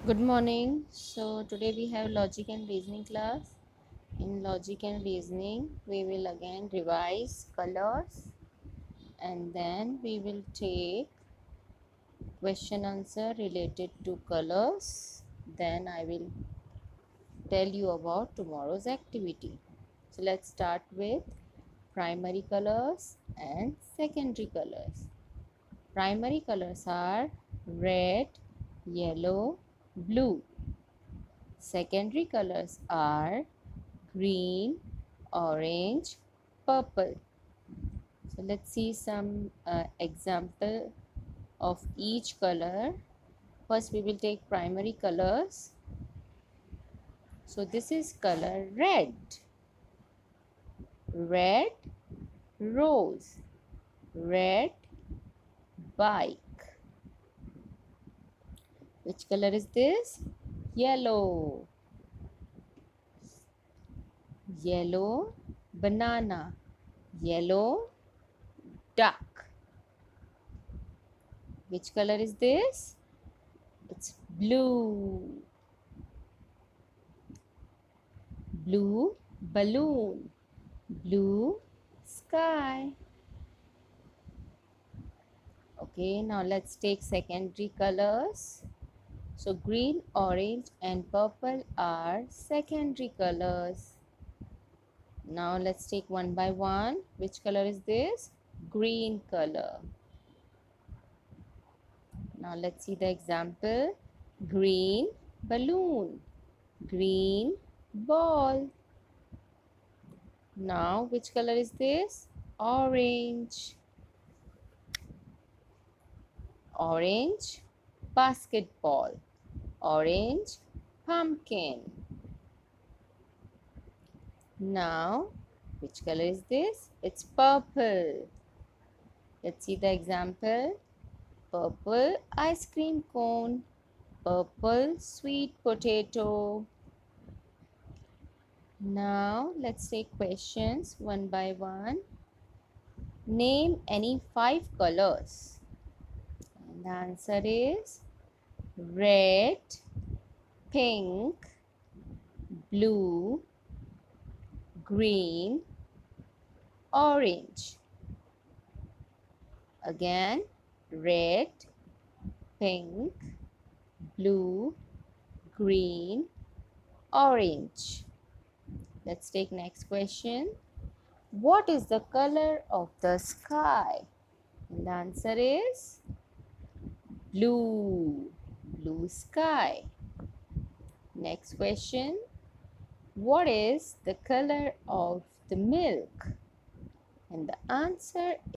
Good morning. So today we have logic and reasoning class. In logic and reasoning, we will again revise colors and then we will take question answer related to colors. Then I will tell you about tomorrow's activity. So let's start with primary colors and secondary colors. Primary colors are red, yellow, blue. Secondary colors are green, orange, purple. So let's see some example of each color. First we will take primary colors. So this is color red. Red rose. Red bike. Which color is this? Yellow. Yellow banana. Yellow duck. Which color is this? It's blue. Blue balloon. Blue sky. Okay, now let's take secondary colors. So green, orange and purple are secondary colors. Now let's take one by one. Which color is this? Green color. Now let's see the example. Green balloon. Green ball. Now which color is this? Orange. Orange basketball. Orange pumpkin. Now which color is this? It's purple. Let's see the example. Purple ice cream cone. Purple sweet potato. Now let's take questions one by one. Name any 5 colors. And the answer is red, pink, blue, green, orange. Again, red, pink, blue, green, orange. Let's take next question. What is the color of the sky? And the answer is blue. Blue sky. Next question. What is the color of the milk? And the answer